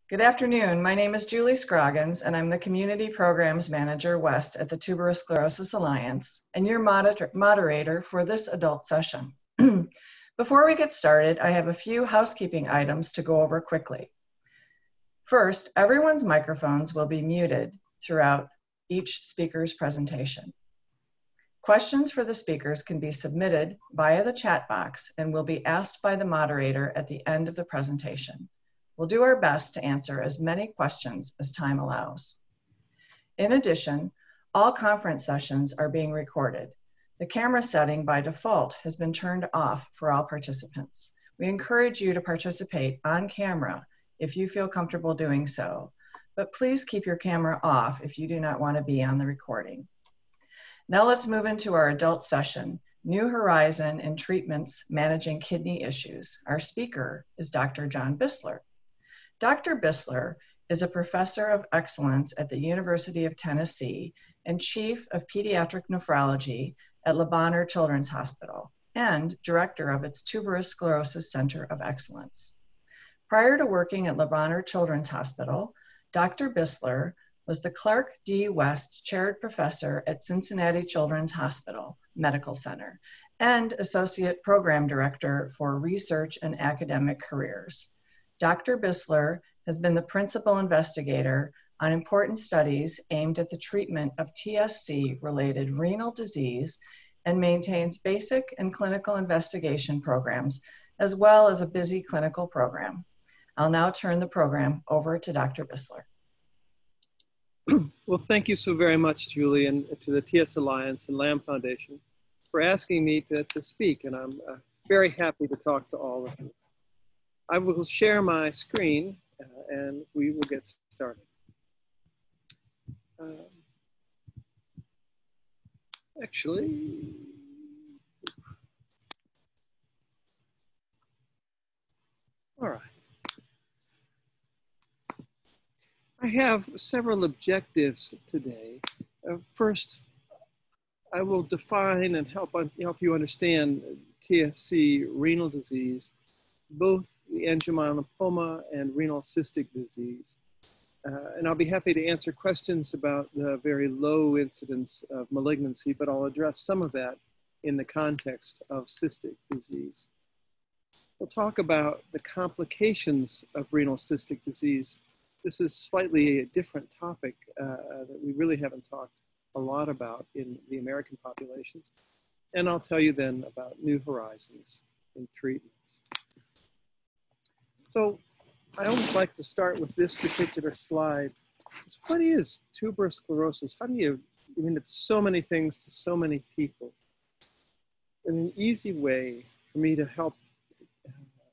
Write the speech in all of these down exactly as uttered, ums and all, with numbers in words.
Good afternoon. My name is Julie Scroggins, and I'm the Community Programs Manager West at the Tuberous Sclerosis Alliance, and your moder moderator for this adult session. Before we get started, I have a few housekeeping items to go over quickly. First, everyone's microphones will be muted throughout each speaker's presentation. Questions for the speakers can be submitted via the chat box and will be asked by the moderator at the end of the presentation. We'll do our best to answer as many questions as time allows. In addition, all conference sessions are being recorded. The camera setting by default has been turned off for all participants. We encourage you to participate on camera if you feel comfortable doing so, but please keep your camera off if you do not want to be on the recording. Now let's move into our adult session, New Horizon in Treatments Managing Kidney Issues. Our speaker is Doctor John Bissler. Doctor Bissler is a professor of excellence at the University of Tennessee and chief of pediatric nephrology at Bonheur Children's Hospital and director of its Tuberous Sclerosis Center of Excellence. Prior to working at Bonheur Children's Hospital, Doctor Bissler was the Clark D. West Chaired Professor at Cincinnati Children's Hospital Medical Center and Associate Program Director for Research and Academic Careers. Doctor Bissler has been the principal investigator on important studies aimed at the treatment of T S C-related renal disease and maintains basic and clinical investigation programs, as well as a busy clinical program. I'll now turn the program over to Doctor Bissler. Well, thank you so very much, Julie, and to the T S Alliance and Lamb Foundation for asking me to, to speak, and I'm uh, very happy to talk to all of you. I will share my screen uh, and we will get started. Um, actually, all right. I have several objectives today. Uh, first, I will define and help, help you understand T S C renal disease, both the angiomyolipoma and renal cystic disease. Uh, and I'll be happy to answer questions about the very low incidence of malignancy, but I'll address some of that in the context of cystic disease. We'll talk about the complications of renal cystic disease. This is slightly a different topic uh, that we really haven't talked a lot about in the American populations. And I'll tell you then about new horizons in treatments. So I always like to start with this particular slide. What is tuberous sclerosis? How do you, I mean, it's so many things to so many people. And an easy way for me to help uh,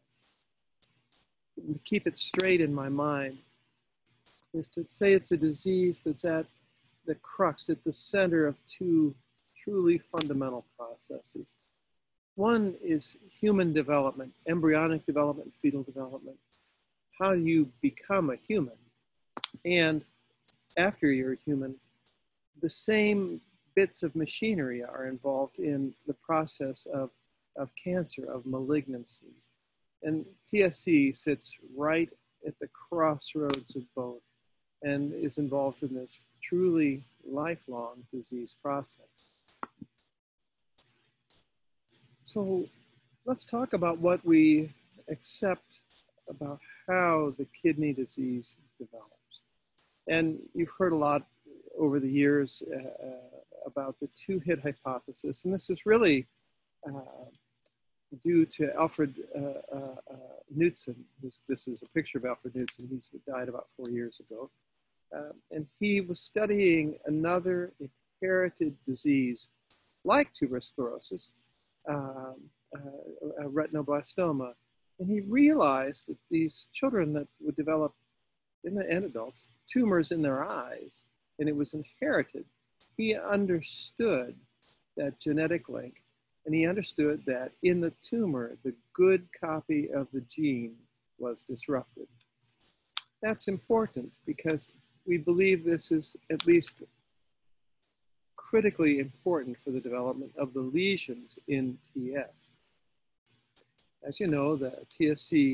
keep it straight in my mind is to say it's a disease that's at the crux, at the center of two truly fundamental processes. One is human development, embryonic development, fetal development, how you become a human. And after you're a human, the same bits of machinery are involved in the process of, of cancer, of malignancy. And T S C sits right at the crossroads of both and is involved in this truly lifelong disease process. So let's talk about what we accept about how the kidney disease develops. And you've heard a lot over the years uh, about the two-hit hypothesis. And this is really uh, due to Alfred uh, uh, uh, Knudsen. This, this is a picture of Alfred Knudsen. He's died about four years ago. Um, and he was studying another inherited disease like tuberous sclerosis, um, uh, a retinoblastoma. And he realized that these children that would develop, in the, and adults, tumors in their eyes, and it was inherited. He understood that genetic link, and he understood that in the tumor, the good copy of the gene was disrupted. That's important because we believe this is at least critically important for the development of the lesions in T S. As you know, the T S C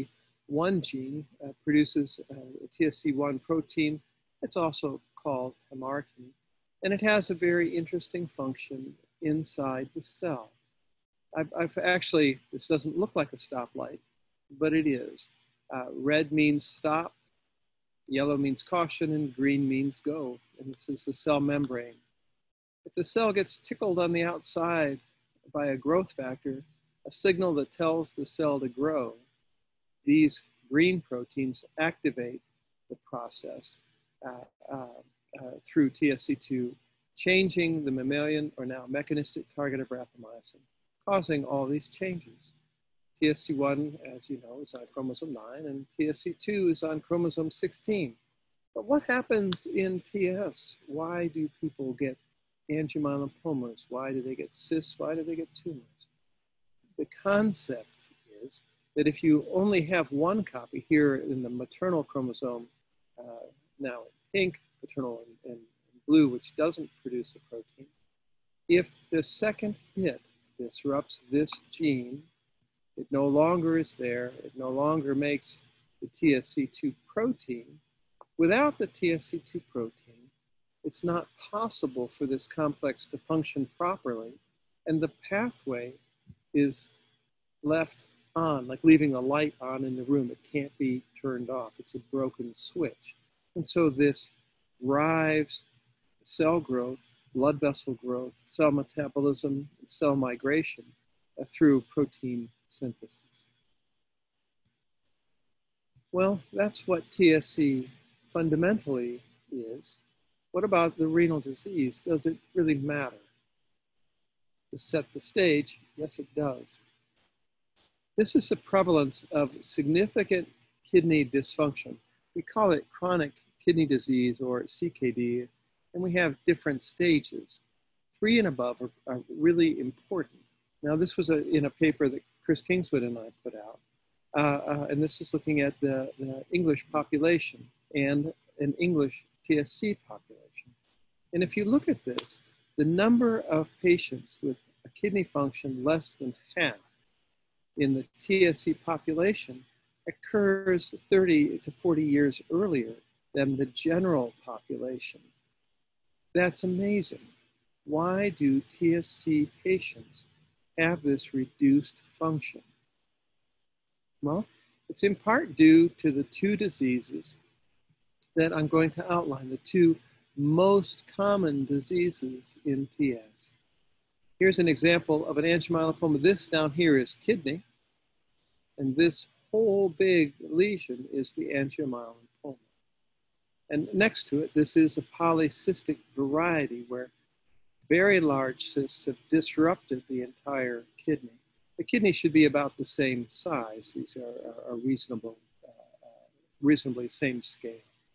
one gene uh, produces uh, a T S C one protein. It's also called hamartin, and it has a very interesting function inside the cell. I've, I've actually, this doesn't look like a stoplight, but it is. Uh, red means stop, yellow means caution, and green means go. And this is the cell membrane. If the cell gets tickled on the outside by a growth factor, a signal that tells the cell to grow, these green proteins activate the process uh, uh, uh, through T S C two, changing the mammalian or now mechanistic target of rapamycin, causing all these changes. T S C one, as you know, is on chromosome nine, and T S C two is on chromosome sixteen. But what happens in T S? Why do people get angiomyolipomas? Why do they get cysts? Why do they get tumors? The concept is that if you only have one copy here in the maternal chromosome, uh, now in pink, paternal in, in blue, which doesn't produce a protein, if the second hit disrupts this gene, it no longer is there, it no longer makes the T S C two protein. Without the T S C two protein, it's not possible for this complex to function properly, and the pathway is left on, like leaving a light on in the room. It can't be turned off. It's a broken switch. And so this drives cell growth, blood vessel growth, cell metabolism, and cell migration uh, through protein synthesis. Well, that's what T S C fundamentally is. What about the renal disease? Does it really matter? To set the stage, yes, it does. This is the prevalence of significant kidney dysfunction. We call it chronic kidney disease, or C K D, and we have different stages. Three and above are, are really important. Now, this was a, in a paper that Chris Kingswood and I put out, uh, uh, and this is looking at the, the English population and an English T S C population. And if you look at this, the number of patients with a kidney function less than half in the T S C population occurs thirty to forty years earlier than the general population. That's amazing. Why do T S C patients have this reduced function? Well, it's in part due to the two diseases that I'm going to outline, the two most common diseases in T S. Here's an example of an angiomyolipoma. This down here is kidney, and this whole big lesion is the angiomyolipoma. And next to it, this is a polycystic variety where very large cysts have disrupted the entire kidney. The kidney should be about the same size. These are, are, are reasonable, uh, reasonably same scale.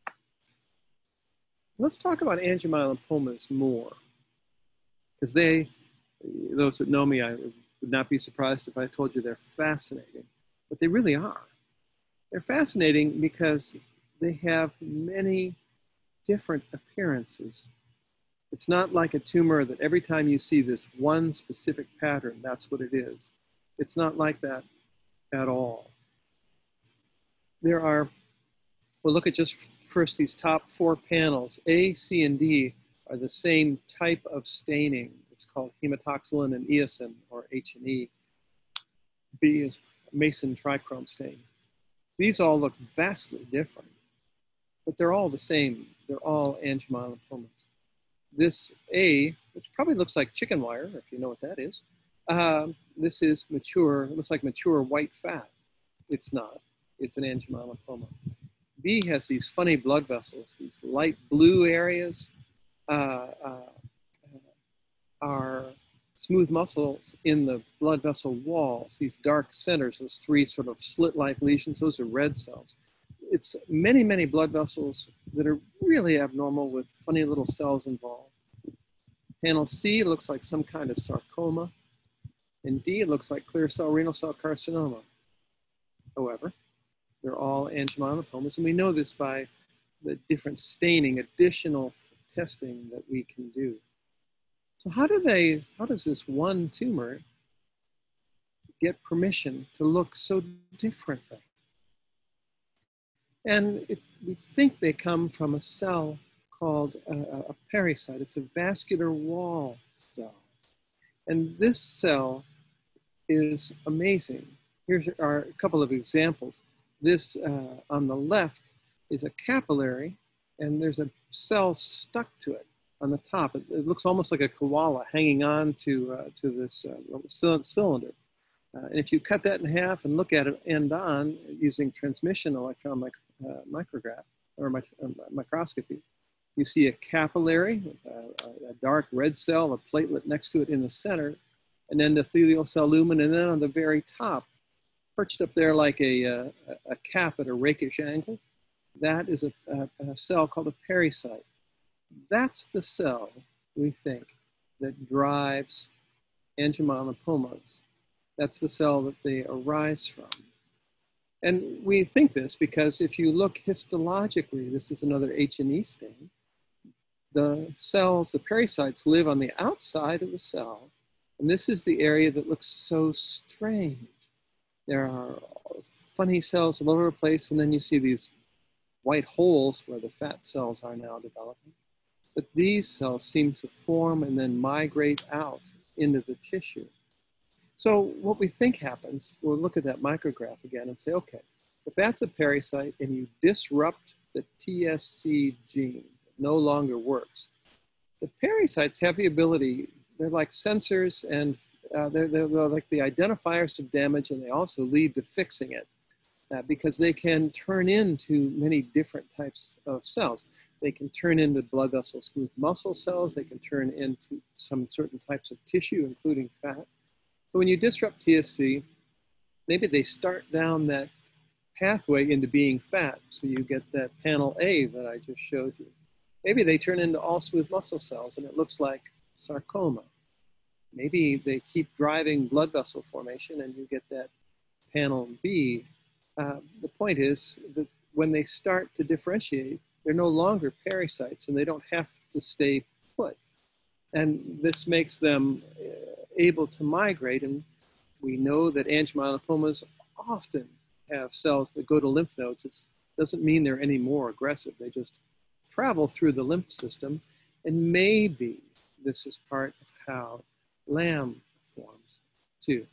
Let's talk about angiomyolipomas more, because they, those that know me, I would not be surprised if I told you they're fascinating, but they really are. They're fascinating because they have many different appearances. It's not like a tumor that every time you see this one specific pattern, that's what it is. It's not like that at all. There are, we'll look at just first these top four panels. A, C, and D are the same type of staining. It's called hematoxylin and eosin, or H and E. B is Mason trichrome stain. These all look vastly different, but they're all the same. They're all angiomyolipomas. This A, which probably looks like chicken wire, if you know what that is, um, this is mature, it looks like mature white fat. It's not, it's an angiomyolipoma. B has these funny blood vessels, these light blue areas uh, uh, are smooth muscles in the blood vessel walls, these dark centers, those three sort of slit-like lesions, those are red cells. It's many, many blood vessels that are really abnormal with funny little cells involved. Panel C looks like some kind of sarcoma, and D looks like clear cell renal cell carcinoma. However, they're all angiomyolipomas, and we know this by the different staining, additional testing that we can do. So how do they, how does this one tumor get permission to look so differently? And it, we think they come from a cell called a, a pericyte. It's a vascular wall cell. And this cell is amazing. Here are a couple of examples. This uh, on the left is a capillary, and there's a cell stuck to it on the top. It, it looks almost like a koala hanging on to, uh, to this uh, cylinder. Uh, and if you cut that in half and look at it end on using transmission electron mic uh, micrograph or mic uh, microscopy, you see a capillary, uh, a dark red cell, a platelet next to it in the center, an endothelial cell lumen, and then on the very top, perched up there like a, a, a cap at a rakish angle, that is a, a, a cell called a pericyte. That's the cell, we think, that drives angiomyolipomas. That's the cell that they arise from. And we think this because if you look histologically, this is another H and E stain, the cells, the pericytes, live on the outside of the cell, and this is the area that looks so strange. There are funny cells all over the place, and then you see these white holes where the fat cells are now developing. But these cells seem to form and then migrate out into the tissue. So what we think happens, we'll look at that micrograph again and say, okay, if that's a pericyte and you disrupt the T S C gene, it no longer works. The pericytes have the ability, they're like sensors, and uh, they're, they're, they're like the identifiers of damage, and they also lead to fixing it uh, because they can turn into many different types of cells. They can turn into blood vessel smooth muscle cells. They can turn into some certain types of tissue, including fat. But when you disrupt T S C, maybe they start down that pathway into being fat. So you get that panel A that I just showed you. Maybe they turn into all smooth muscle cells and it looks like sarcoma. Maybe they keep driving blood vessel formation and you get that panel B. Uh, the point is that when they start to differentiate, they're no longer pericytes and they don't have to stay put. And this makes them able to migrate. And we know that angiomyolipomas often have cells that go to lymph nodes. It doesn't mean they're any more aggressive. They just travel through the lymph system. And maybe this is part of how LAM forms too.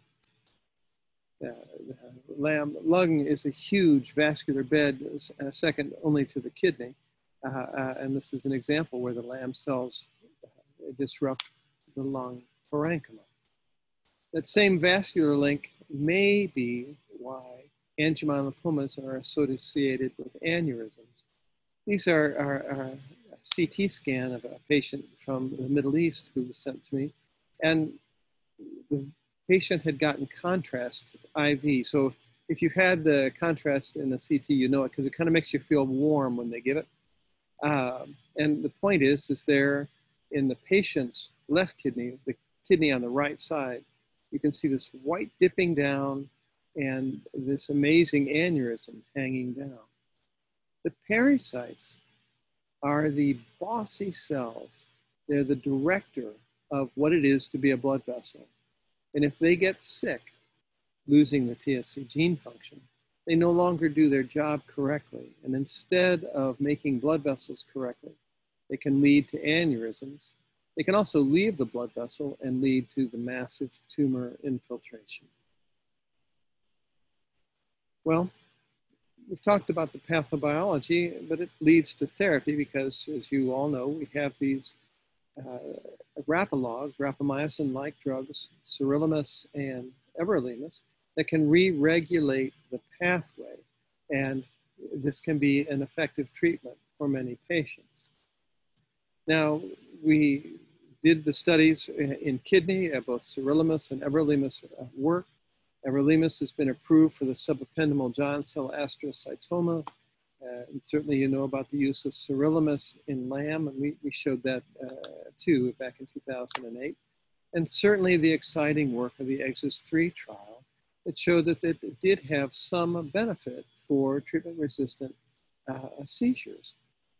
Uh, the LAM lung is a huge vascular bed, uh, second only to the kidney. Uh, uh, and this is an example where the LAM cells uh, disrupt the lung parenchyma. That same vascular link may be why angiomyolipomas are associated with aneurysms. These are, are, are a C T scan of a patient from the Middle East who was sent to me. And the patient had gotten contrast I V. So if you've had the contrast in the C T, you know it because it kind of makes you feel warm when they give it. Um, and the point is, is there in the patient's left kidney, the kidney on the right side, you can see this white dipping down and this amazing aneurysm hanging down. The pericytes are the bossy cells. They're the director of what it is to be a blood vessel. And if they get sick, losing the T S C gene function, they no longer do their job correctly. And instead of making blood vessels correctly, they can lead to aneurysms. They can also leave the blood vessel and lead to the massive tumor infiltration. Well, we've talked about the pathobiology, but it leads to therapy because, as you all know, we have these uh, rapalogs, rapamycin-like drugs, sirolimus and everolimus, that can re-regulate the pathway. And this can be an effective treatment for many patients. Now, we did the studies in kidney, uh, both sirolimus and everolimus uh, work. Everolimus has been approved for the subependymal giant cell astrocytoma. Uh, and certainly you know about the use of sirolimus in LAM, and we, we showed that uh, too back in two thousand eight. And certainly the exciting work of the EXIS three trial that showed that it did have some benefit for treatment-resistant uh, seizures.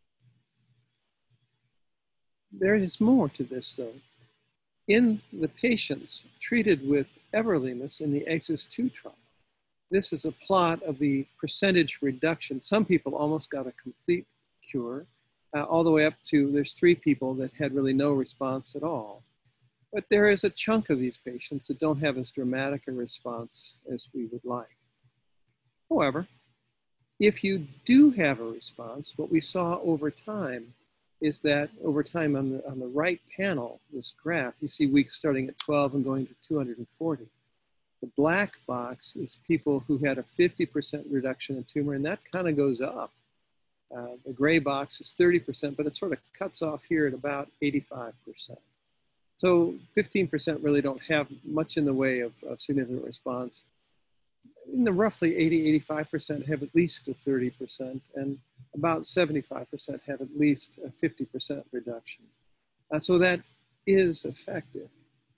There is more to this, though. In the patients treated with everolimus in the EXIS two trial, this is a plot of the percentage reduction. Some people almost got a complete cure, uh, all the way up to, there's three people that had really no response at all. But there is a chunk of these patients that don't have as dramatic a response as we would like. However, if you do have a response, what we saw over time is that over time on the, on the right panel, this graph, you see weeks starting at twelve and going to two hundred forty. The black box is people who had a fifty percent reduction in tumor, and that kind of goes up. Uh, the gray box is thirty percent, but it sort of cuts off here at about eighty-five percent. So fifteen percent really don't have much in the way of, of significant response. In the roughly eighty, eighty-five percent have at least a thirty percent, and about seventy-five percent have at least a fifty percent reduction. Uh, so that is effective.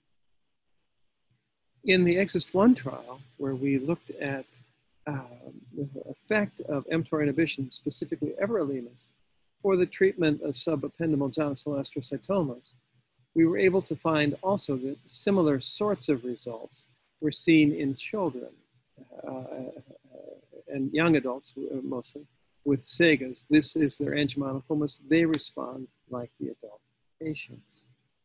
In the EXIST one trial, where we looked at uh, the effect of mTOR inhibition, specifically everolimus, for the treatment of subependymal giant cell astrocytomas, we were able to find also that similar sorts of results were seen in children uh, and young adults mostly with SEGAs. This is their angioimmunopathy. They respond like the adult patients.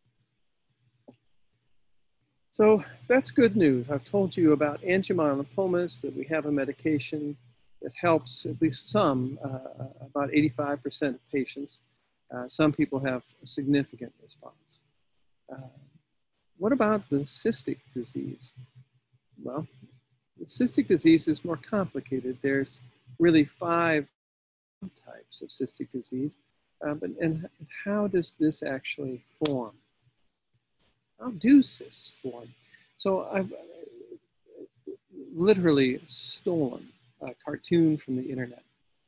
So that's good news. I've told you about angioimmunopathy, that we have a medication that helps at least some, uh, about eighty-five percent of patients. Uh, some people have a significant response. Uh, what about the cystic disease? Well, the cystic disease is more complicated. There's really five types of cystic disease. Uh, but, and how does this actually form? How do cysts form? So I've literally stolen a cartoon from the internet.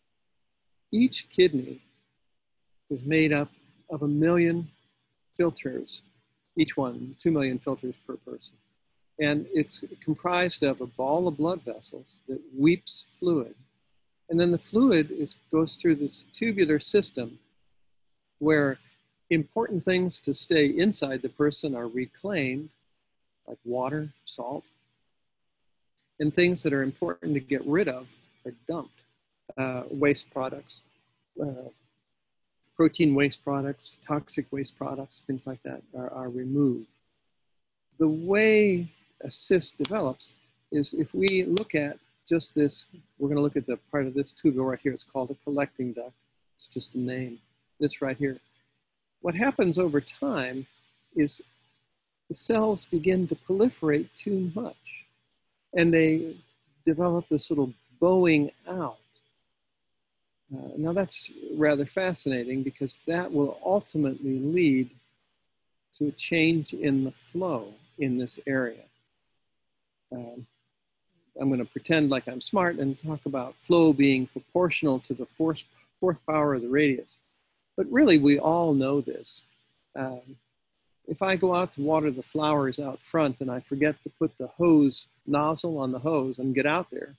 Each kidney is made up of a million filters, each one, two million filters per person. And it's comprised of a ball of blood vessels that weeps fluid. And then the fluid is, goes through this tubular system where important things to stay inside the person are reclaimed, like water, salt, and things that are important to get rid of are dumped. Uh, waste products, uh, protein waste products, toxic waste products, things like that are, are removed. The way a cyst develops is if we look at just this, we're going to look at the part of this tubule right here. It's called a collecting duct. It's just a name. This right here. What happens over time is the cells begin to proliferate too much, and they develop this little bowing out. Uh, now that's rather fascinating because that will ultimately lead to a change in the flow in this area. Um, I'm going to pretend like I'm smart and talk about flow being proportional to the force, fourth power of the radius. But really, we all know this. Um, if I go out to water the flowers out front and I forget to put the hose nozzle on the hose and get out there,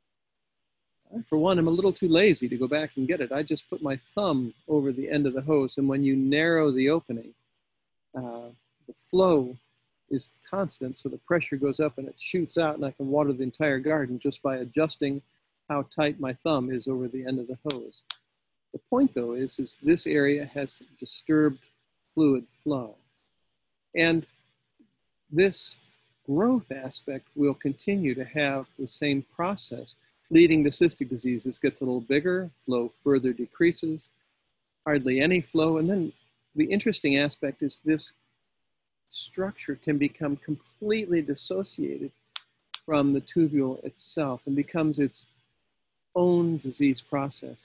I, for one, I'm a little too lazy to go back and get it. I just put my thumb over the end of the hose, and when you narrow the opening, uh, the flow is constant, so the pressure goes up and it shoots out, and I can water the entire garden just by adjusting how tight my thumb is over the end of the hose. The point, though, is, is this area has disturbed fluid flow. And this growth aspect will continue to have the same process, leading to cystic disease. This gets a little bigger, flow further decreases, hardly any flow. And then the interesting aspect is this structure can become completely dissociated from the tubule itself and becomes its own disease process.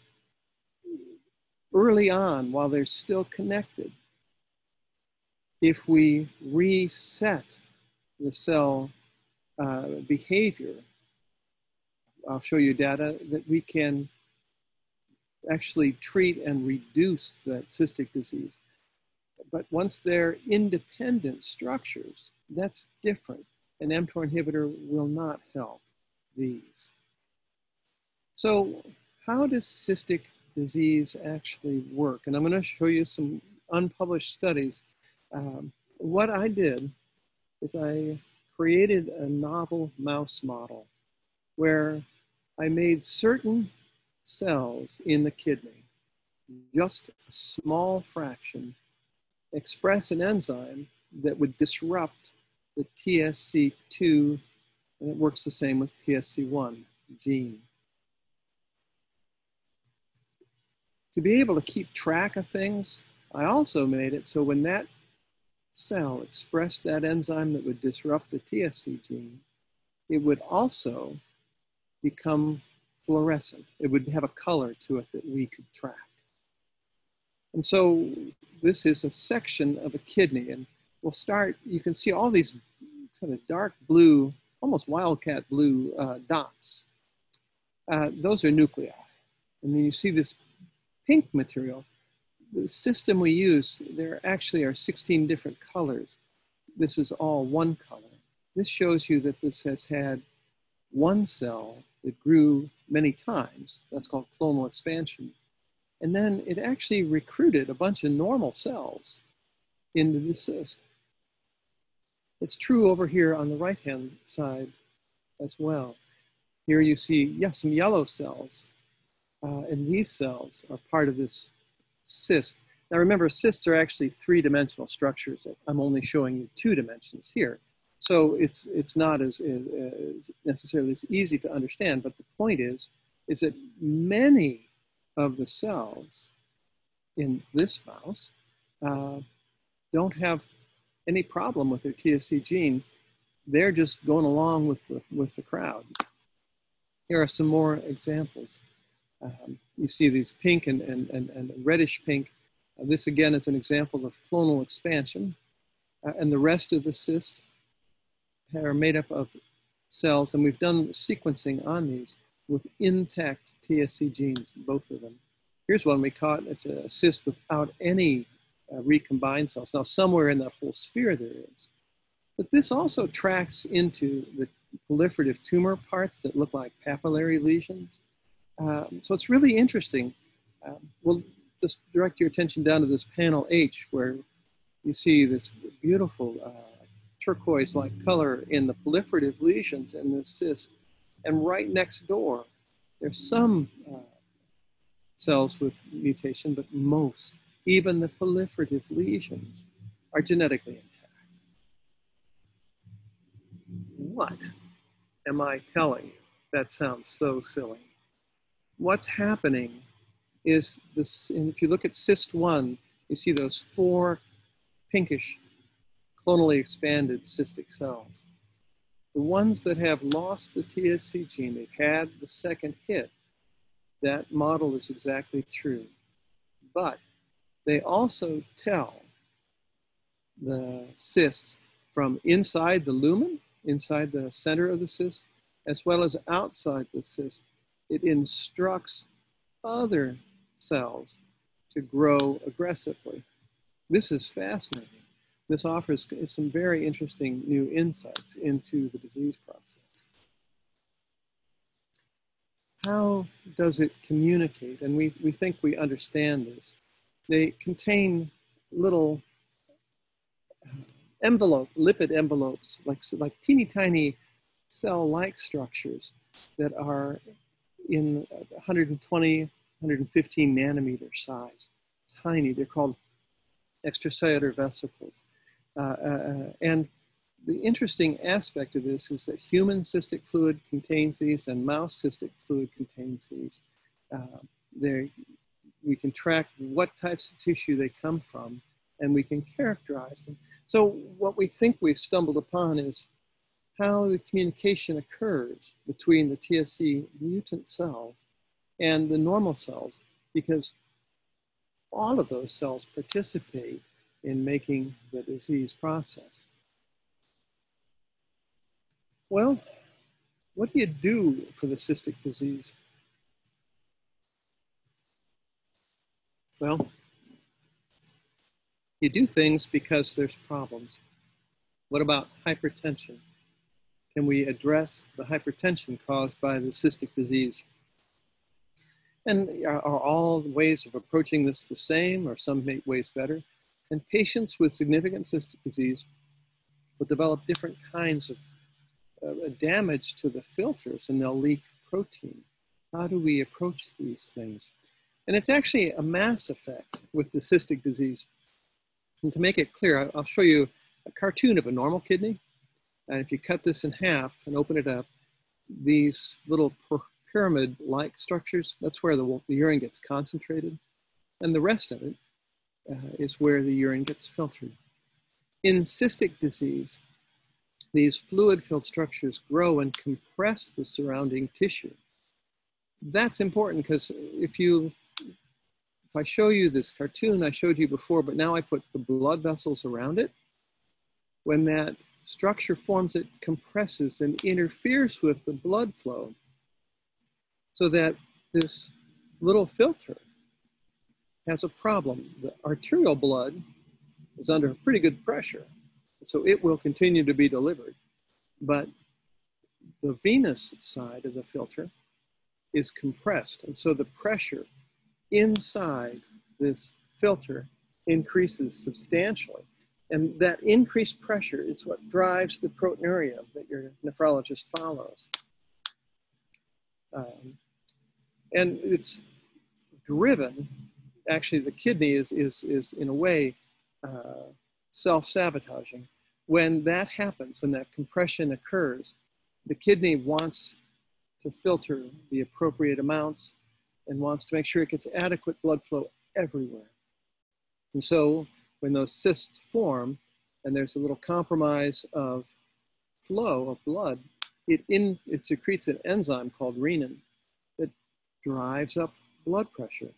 Early on, while they're still connected, if we reset the cell uh, behavior, I'll show you data that we can actually treat and reduce that cystic disease. But once they're independent structures, that's different. An mTOR inhibitor will not help these. So how does cystic disease actually work? And I'm going to show you some unpublished studies. Um, what I did is I created a novel mouse model. where I made certain cells in the kidney, just a small fraction, express an enzyme that would disrupt the T S C two, and it works the same with T S C one gene. To be able to keep track of things, I also made it so when that cell expressed that enzyme that would disrupt the T S C gene, it would also become fluorescent. It would have a color to it that we could track. And so this is a section of a kidney, and we'll start, you can see all these sort of dark blue, almost wildcat blue uh, dots. Uh, those are nuclei. And then you see this pink material. The system we use, there actually are sixteen different colors. This is all one color. This shows you that this has had one cell that grew many times. That's called clonal expansion. And then it actually recruited a bunch of normal cells into the cyst. It's true over here on the right-hand side as well. Here you see, yes, some yellow cells. Uh, and these cells are part of this cyst. Now remember, cysts are actually three-dimensional structures. I'm only showing you two dimensions here. So it's, it's not as, as necessarily as easy to understand, but the point is, is that many of the cells in this mouse uh, don't have any problem with their T S C gene. They're just going along with the, with the crowd. Here are some more examples. Um, you see these pink and, and, and, and reddish pink. Uh, this again is an example of clonal expansion. Uh, and the rest of the cyst are made up of cells, and we've done sequencing on these with intact T S C genes, both of them. Here's one we caught. It's a cyst without any uh, recombined cells. Now, somewhere in that whole sphere there is. But this also tracks into the proliferative tumor parts that look like papillary lesions. Um, so it's really interesting. Um, we'll just direct your attention down to this panel H, where you see this beautiful uh, turquoise-like color in the proliferative lesions in this cyst. And right next door, there's some uh, cells with mutation, but most, even the proliferative lesions, are genetically intact. What am I telling you? That sounds so silly. What's happening is this, and if you look at cyst one, you see those four pinkish clonally expanded cystic cells. The ones that have lost the T S C gene, they've had the second hit, that model is exactly true. But they also tell the cysts from inside the lumen, inside the center of the cyst, as well as outside the cyst. It instructs other cells to grow aggressively. This is fascinating. This offers some very interesting new insights into the disease process. How does it communicate? And we, we think we understand this. They contain little envelope, lipid envelopes, like, like teeny tiny cell-like structures that are in one hundred twenty, one hundred fifteen nanometer size. Tiny, they're called extracellular vesicles. Uh, uh, and the interesting aspect of this is that human cystic fluid contains these and mouse cystic fluid contains these. Uh, we can track what types of tissue they come from, and we can characterize them. So what we think we've stumbled upon is how the communication occurs between the T S C mutant cells and the normal cells, because all of those cells participate in making the disease process. Well, what do you do for the cystic disease? Well, you do things because there's problems. What about hypertension? Can we address the hypertension caused by the cystic disease? And are, are all ways of approaching this the same, or some ways better? And patients with significant cystic disease will develop different kinds of uh, damage to the filters and they'll leak protein. How do we approach these things? And it's actually a mass effect with the cystic disease. And to make it clear, I'll show you a cartoon of a normal kidney. And if you cut this in half and open it up, these little pyramid-like structures, that's where the, the urine gets concentrated. And the rest of it uh, is where the urine gets filtered. In cystic disease, these fluid-filled structures grow and compress the surrounding tissue. That's important because if you, if I show you this cartoon I showed you before, but now I put the blood vessels around it, when that structure forms, it compresses and interferes with the blood flow so that this little filter has a problem. The arterial blood is under pretty good pressure, so it will continue to be delivered. But the venous side of the filter is compressed, and so the pressure inside this filter increases substantially. And that increased pressure is what drives the proteinuria that your nephrologist follows. Um, and it's driven, actually the kidney is, is, is in a way uh, self-sabotaging. When that happens, when that compression occurs, the kidney wants to filter the appropriate amounts and wants to make sure it gets adequate blood flow everywhere. And so when those cysts form and there's a little compromise of flow of blood, it, in, it secretes an enzyme called renin that drives up blood pressure.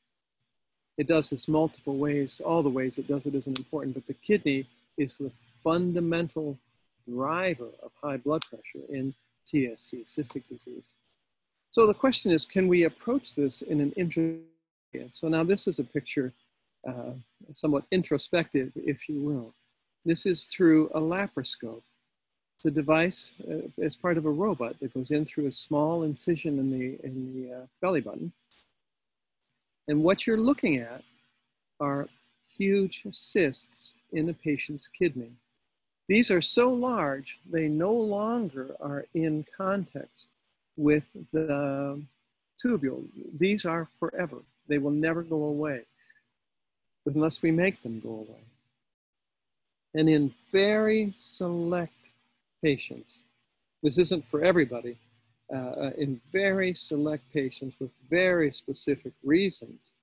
It does this multiple ways. All the ways it does it isn't important, but the kidney is the fundamental driver of high blood pressure in T S C, cystic disease. So the question is, can we approach this in an interesting way? So now this is a picture, uh, somewhat introspective, if you will. This is through a laparoscope. It's a device uh, as part of a robot that goes in through a small incision in the, in the uh, belly button. And what you're looking at are huge cysts in a patient's kidney. These are so large, they no longer are in contact with the tubule. These are forever. They will never go away unless we make them go away. And in very select patients, this isn't for everybody, uh, in very select patients with very specific reasons,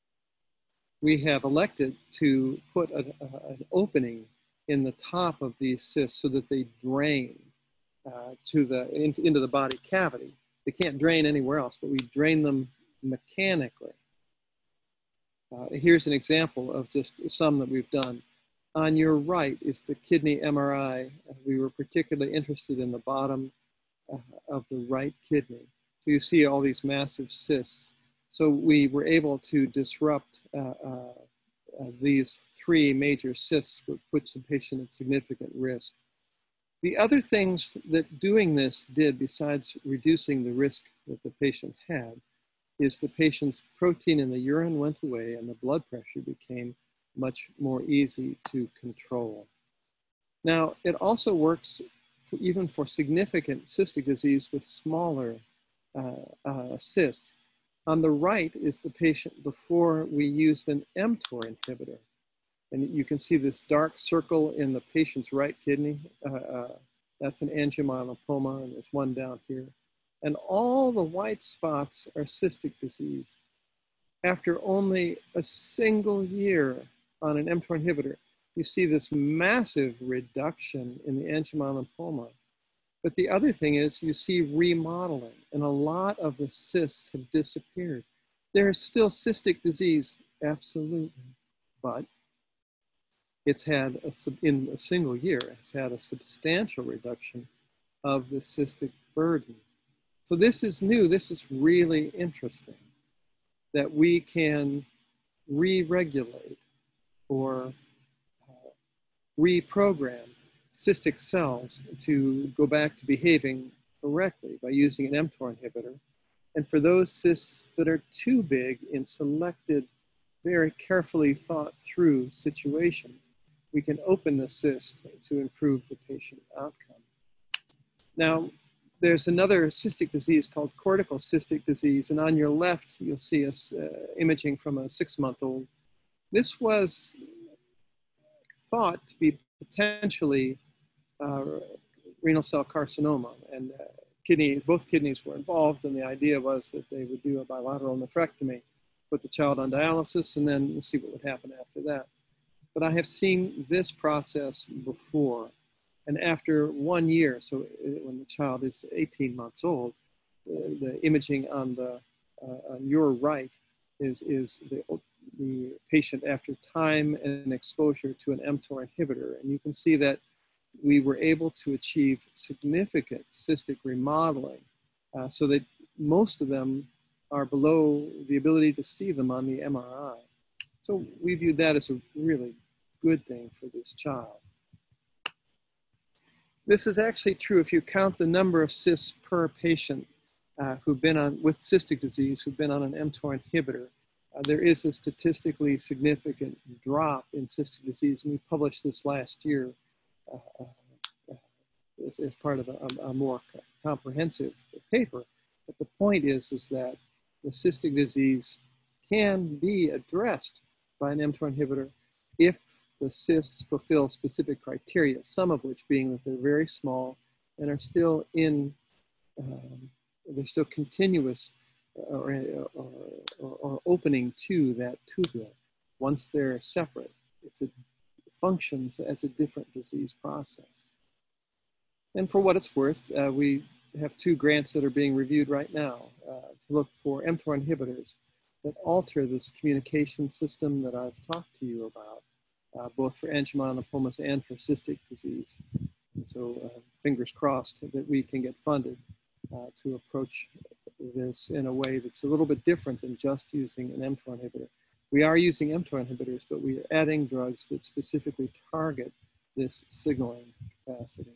we have elected to put a, a, an opening in the top of these cysts so that they drain uh, to the, in, into the body cavity. They can't drain anywhere else, but we drain them mechanically. Uh, here's an example of just some that we've done. On your right is the kidney M R I. We were particularly interested in the bottom uh, of the right kidney. So you see all these massive cysts. So we were able to disrupt uh, uh, uh, these three major cysts, which puts the patient at significant risk. The other things that doing this did, besides reducing the risk that the patient had, is the patient's protein in the urine went away and the blood pressure became much more easy to control. Now, it also works for, even for significant cystic disease with smaller uh, uh, cysts. On the right is the patient before we used an mTOR inhibitor. And you can see this dark circle in the patient's right kidney. Uh, uh, that's an angiomyolipoma, and there's one down here. And all the white spots are cystic disease. After only a single year on an mTOR inhibitor, you see this massive reduction in the angiomyolipoma. But the other thing is you see remodeling, and a lot of the cysts have disappeared. There's still cystic disease, absolutely, but it's had, a, in a single year, it's had a substantial reduction of the cystic burden. So this is new, this is really interesting, that we can re-regulate or uh, reprogram cystic cells to go back to behaving correctly by using an mTOR inhibitor. And for those cysts that are too big in selected, very carefully thought through situations, we can open the cyst to improve the patient outcome. Now, there's another cystic disease called cortical cystic disease, and on your left, you'll see us uh, imaging from a six-month-old. This was thought to be potentially uh, renal cell carcinoma, and uh, kidney, both kidneys were involved, and the idea was that they would do a bilateral nephrectomy, put the child on dialysis, and then see what would happen after that. But I have seen this process before, and after one year, so when the child is eighteen months old, uh, the imaging on the uh, on your right is is the the patient after time and exposure to an mTOR inhibitor, and you can see that we were able to achieve significant cystic remodeling, uh, so that most of them are below the ability to see them on the M R I. So we viewed that as a really good thing for this child. This is actually true if you count the number of cysts per patient uh, who've been on, with cystic disease, who've been on an mTOR inhibitor. Uh, there is a statistically significant drop in cystic disease, and we published this last year uh, uh, as, as part of a, a more comprehensive paper. But the point is, is that the cystic disease can be addressed by an mTOR inhibitor if the cysts fulfill specific criteria, some of which being that they're very small and are still in, um, they're still continuous or, or, or, or opening to that tubule. Once they're separate, it's a, it functions as a different disease process. And for what it's worth, uh, we have two grants that are being reviewed right now uh, to look for mTOR inhibitors that alter this communication system that I've talked to you about, uh, both for angioimmunopathy and for cystic disease. And so uh, fingers crossed that we can get funded uh, to approach this in a way that's a little bit different than just using an mTOR inhibitor. We are using mTOR inhibitors, but we are adding drugs that specifically target this signaling capacity.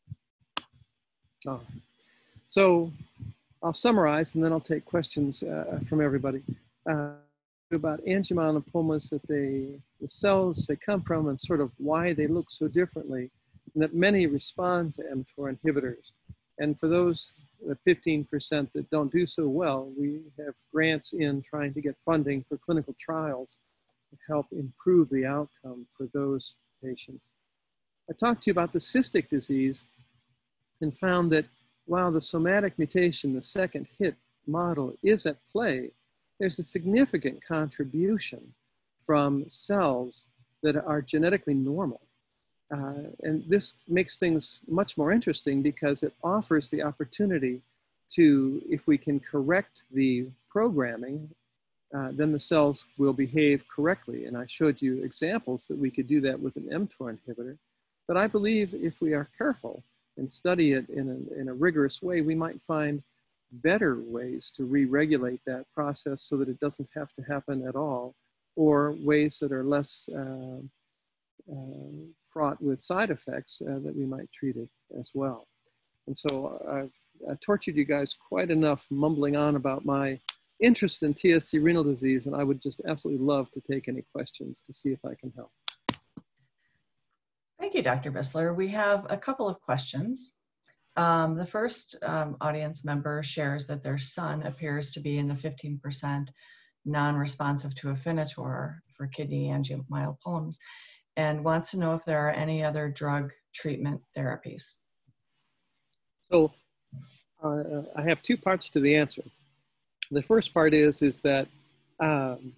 Oh. So I'll summarize, and then I'll take questions uh, from everybody uh, about angioimmunopathies, that they, the cells they come from, and sort of why they look so differently, and that many respond to mTOR inhibitors. And for those the fifteen percent that don't do so well, we have grants in trying to get funding for clinical trials to help improve the outcome for those patients. I talked to you about the cystic disease and found that while the somatic mutation, the second hit model, is at play, there's a significant contribution from cells that are genetically normal. Uh, and this makes things much more interesting because it offers the opportunity to, if we can correct the programming, uh, then the cells will behave correctly. And I showed you examples that we could do that with an mTOR inhibitor. But I believe if we are careful and study it in a, in a rigorous way, we might find better ways to re-regulate that process so that it doesn't have to happen at all, or ways that are less uh, uh, fraught with side effects uh, that we might treat it as well. And so I've, I've tortured you guys quite enough mumbling on about my interest in T S C renal disease, and I would just absolutely love to take any questions to see if I can help. Thank you, Doctor Bissler. We have a couple of questions. Um, the first um, audience member shares that their son appears to be in the fifteen percent non-responsive to Afinitor for kidney angiomyopathies, and wants to know if there are any other drug treatment therapies. So uh, I have two parts to the answer. The first part is, is that um,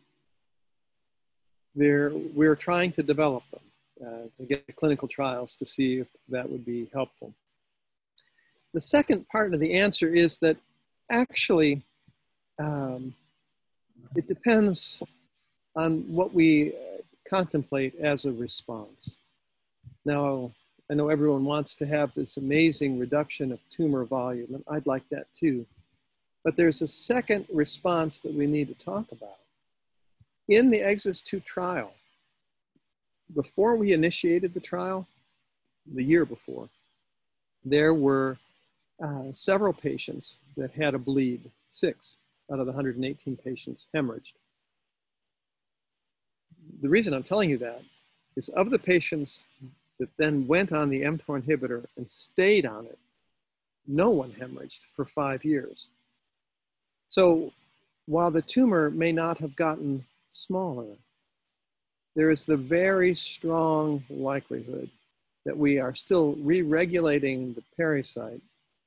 we're trying to develop them, uh, to get clinical trials to see if that would be helpful. The second part of the answer is that actually um, it depends on what we contemplate as a response. Now, I know everyone wants to have this amazing reduction of tumor volume, and I'd like that too. But there's a second response that we need to talk about. In the EXIST two trial, before we initiated the trial, the year before, there were uh, several patients that had a bleed, six out of the one hundred eighteen patients hemorrhaged. The reason I'm telling you that is of the patients that then went on the mTOR inhibitor and stayed on it, no one hemorrhaged for five years. So while the tumor may not have gotten smaller, there is the very strong likelihood that we are still re-regulating the pericyte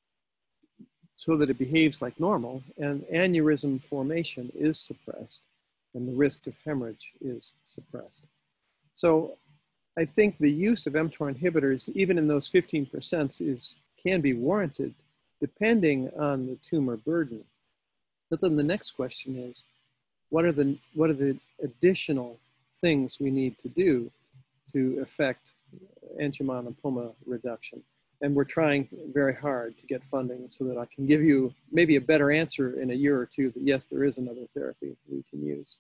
so that it behaves like normal, and aneurysm formation is suppressed, and the risk of hemorrhage is suppressed. So I think the use of mTOR inhibitors, even in those fifteen percent, is, can be warranted depending on the tumor burden. But then the next question is, what are the, what are the additional things we need to do to affect angiomyolipoma reduction? And we're trying very hard to get funding so that I can give you maybe a better answer in a year or two that yes, there is another therapy we can use.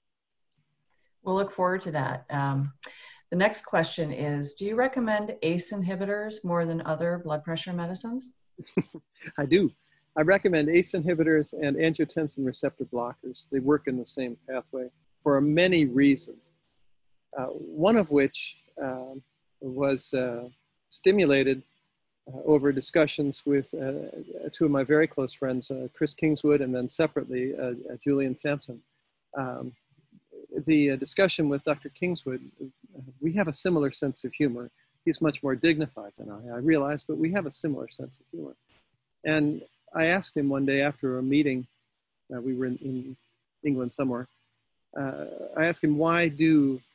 We'll look forward to that. Um, the next question is, do you recommend A C E inhibitors more than other blood pressure medicines? I do. I recommend A C E inhibitors and angiotensin receptor blockers. They work in the same pathway for many reasons, uh, one of which uh, was uh, stimulated Uh, over discussions with uh, two of my very close friends, uh, Chris Kingswood, and then separately, uh, uh, Julian Sampson. Um, the uh, discussion with Doctor Kingswood, uh, we have a similar sense of humor. He's much more dignified than I, I realize, but we have a similar sense of humor. And I asked him one day after a meeting, uh, we were in, in England somewhere, uh, I asked him, why do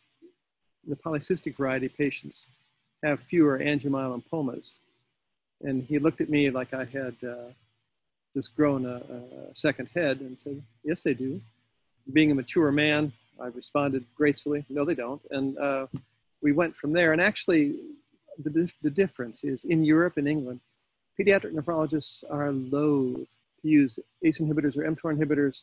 the polycystic variety patients have fewer angiomyolipomas? And he looked at me like I had uh, just grown a, a second head and said, yes, they do. Being a mature man, I responded gracefully, no, they don't. And uh, we went from there. And actually, the, the difference is in Europe and England, pediatric nephrologists are loath to use A C E inhibitors or mTOR inhibitors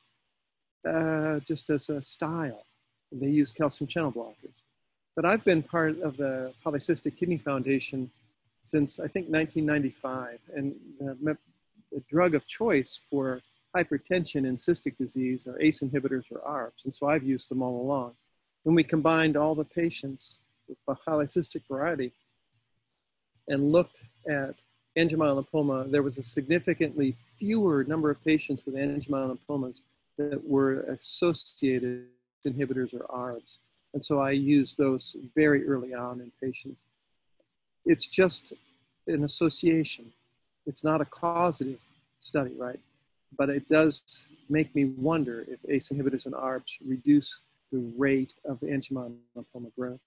uh, just as a style. They use calcium channel blockers. But I've been part of the Polycystic Kidney Foundation since I think nineteen ninety-five, and the, the drug of choice for hypertension and cystic disease are A C E inhibitors or A R Bs, and so I've used them all along. When we combined all the patients with polycystic variety and looked at angiomyolipoma, there was a significantly fewer number of patients with angiomyolipomas that were associated with inhibitors or A R Bs, and so I used those very early on in patients. It's just an association. It's not a causative study, right? But it does make me wonder if A C E inhibitors and A R Bs reduce the rate of angiomyolipoma growth.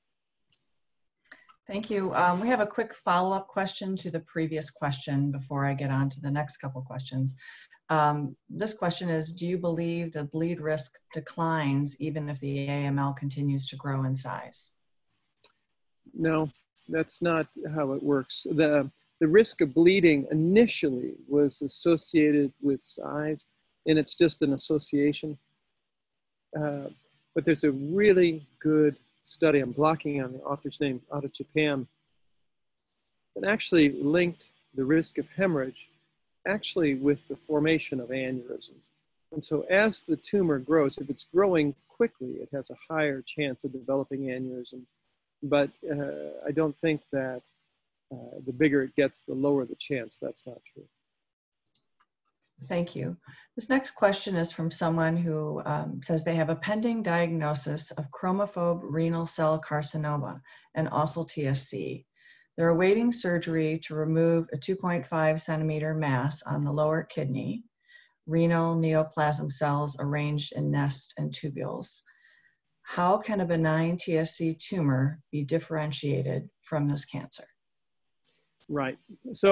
Thank you. Um, we have a quick follow-up question to the previous question before I get on to the next couple questions. Um, this question is, do you believe the bleed risk declines even if the A M L continues to grow in size? No. That's not how it works. The, the risk of bleeding initially was associated with size, and it's just an association. Uh, but there's a really good study, I'm blocking on the author's name, out of Japan, that actually linked the risk of hemorrhage actually with the formation of aneurysms. And so as the tumor grows, if it's growing quickly, it has a higher chance of developing aneurysms. But uh, I don't think that uh, the bigger it gets, the lower the chance. That's not true. Thank you. This next question is from someone who um, says they have a pending diagnosis of chromophobe renal cell carcinoma and also T S C. They're awaiting surgery to remove a two point five centimeter mass on the lower kidney, renal neoplasm cells arranged in nest and tubules. How can a benign T S C tumor be differentiated from this cancer? Right. So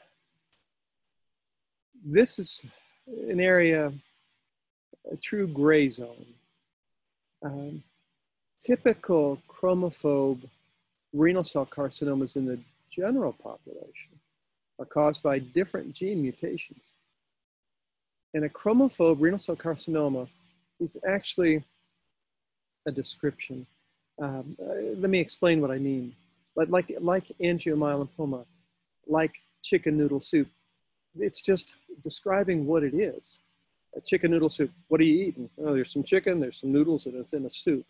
this is an area, a true gray zone. Um, typical chromophobe renal cell carcinomas in the general population are caused by different gene mutations. And a chromophobe renal cell carcinoma is actually a description. Um, uh, let me explain what I mean. Like, like, like angiomyolipoma, like chicken noodle soup, it's just describing what it is. A chicken noodle soup, what are you eating? Oh, there's some chicken, there's some noodles, and it's in a soup.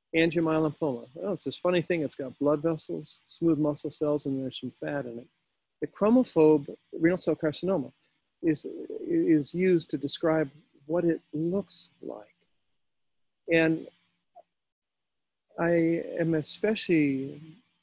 Angiomyolipoma, oh, it's this funny thing, it's got blood vessels, smooth muscle cells, and there's some fat in it. The chromophobe renal cell carcinoma is, is used to describe what it looks like. And I am especially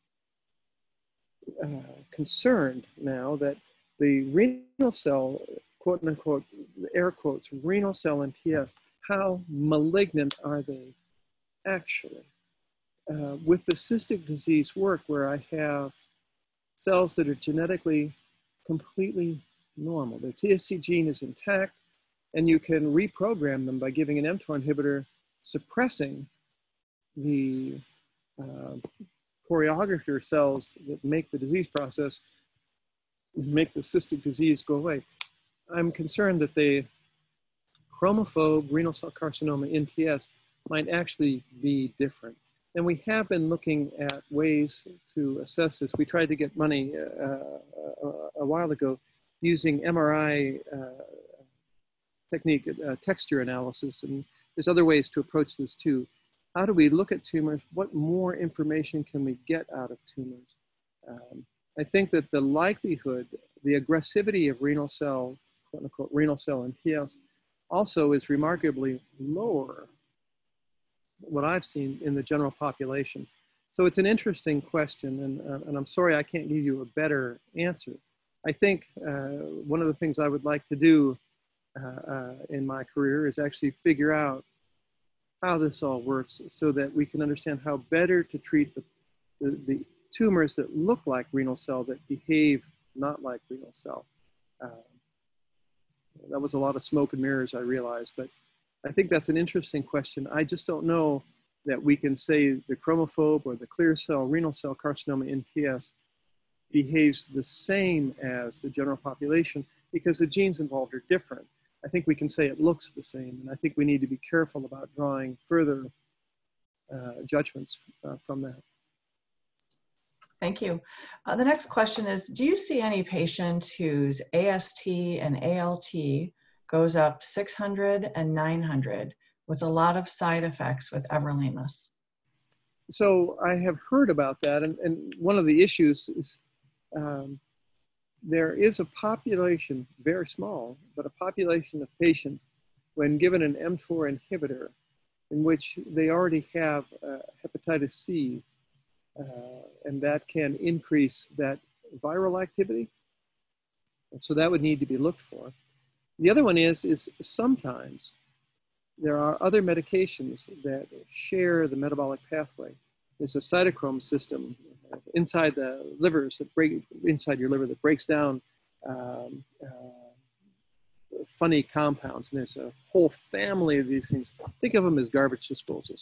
uh, concerned now that the renal cell, quote unquote, air quotes, renal cell in T S, how malignant are they actually? Uh, with the cystic disease work where I have cells that are genetically completely normal, the T S C gene is intact, and you can reprogram them by giving an mTOR inhibitor suppressing the uh, choreographer cells that make the disease process, make the cystic disease go away. I'm concerned that the chromophobe renal cell carcinoma in T S might actually be different. And we have been looking at ways to assess this. We tried to get money uh, a, a while ago using M R I uh, technique, uh, texture analysis, and there's other ways to approach this too. How do we look at tumors? What more information can we get out of tumors? Um, I think that the likelihood, the aggressivity of renal cell, quote unquote, renal cell in T S also is remarkably lower, what I've seen in the general population. So it's an interesting question, and, uh, and I'm sorry I can't give you a better answer. I think uh, one of the things I would like to do uh, uh, in my career is actually figure out how this all works so that we can understand how better to treat the, the, the tumors that look like renal cell that behave not like renal cell. Uh, that was a lot of smoke and mirrors, I realize, but I think that's an interesting question. I just don't know that we can say the chromophobe or the clear cell renal cell carcinoma in T S behaves the same as the general population because the genes involved are different. I think we can say it looks the same, and I think we need to be careful about drawing further uh, judgments uh, from that. Thank you. Uh, the next question is, do you see any patient whose A S T and A L T goes up six hundred and nine hundred with a lot of side effects with everolimus? So I have heard about that, and, and one of the issues is um, there is a population, very small, but a population of patients when given an mTOR inhibitor in which they already have uh, hepatitis C, uh, and that can increase that viral activity. And so that would need to be looked for. The other one is, is sometimes there are other medications that share the metabolic pathway. There's a cytochrome system inside the livers that break, inside your liver that breaks down um, uh, funny compounds. And there's a whole family of these things. Think of them as garbage disposals.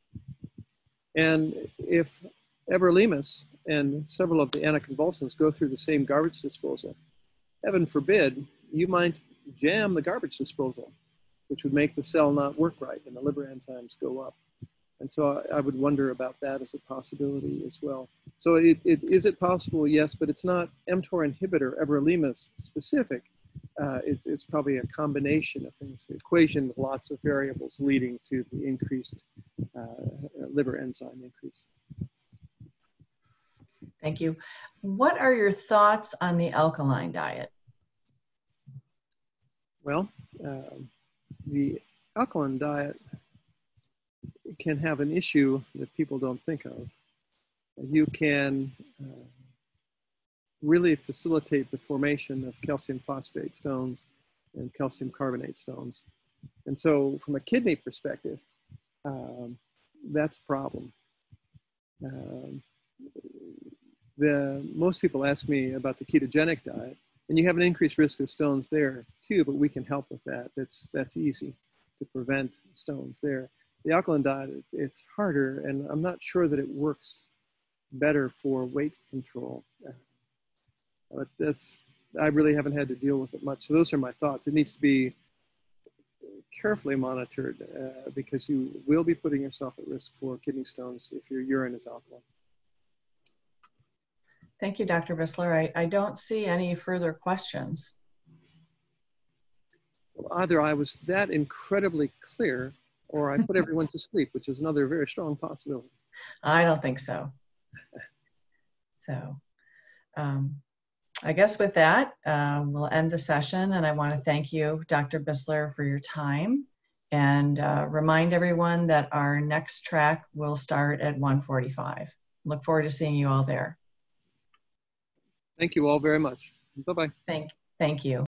And if everolimus and several of the anticonvulsants go through the same garbage disposal, heaven forbid, you might jam the garbage disposal, which would make the cell not work right and the liver enzymes go up. And so I, I would wonder about that as a possibility as well. So it, it, is it possible? Yes, but it's not mTOR inhibitor, everolimus specific. Uh, it, it's probably a combination of things, the equation with lots of variables leading to the increased uh, liver enzyme increase. Thank you. What are your thoughts on the alkaline diet? Well, um, the alkaline diet can have an issue that people don't think of. You can uh, really facilitate the formation of calcium phosphate stones and calcium carbonate stones. And so from a kidney perspective, um, that's a problem. Um, the, most people ask me about the ketogenic diet, and you have an increased risk of stones there too, but we can help with that. That's, that's easy to prevent stones there. The alkaline diet, it, it's harder, and I'm not sure that it works better for weight control. Uh, but that's, I really haven't had to deal with it much. So those are my thoughts. It needs to be carefully monitored uh, because you will be putting yourself at risk for kidney stones if your urine is alkaline. Thank you, Doctor Bissler. I, I don't see any further questions. Well, either I was that incredibly clear or I put everyone to sleep, which is another very strong possibility. I don't think so. So, um, I guess with that, um, we'll end the session, and I want to thank you, Doctor Bissler, for your time, and uh, remind everyone that our next track will start at one forty-five. Look forward to seeing you all there. Thank you all very much. Bye-bye. Thank, thank you.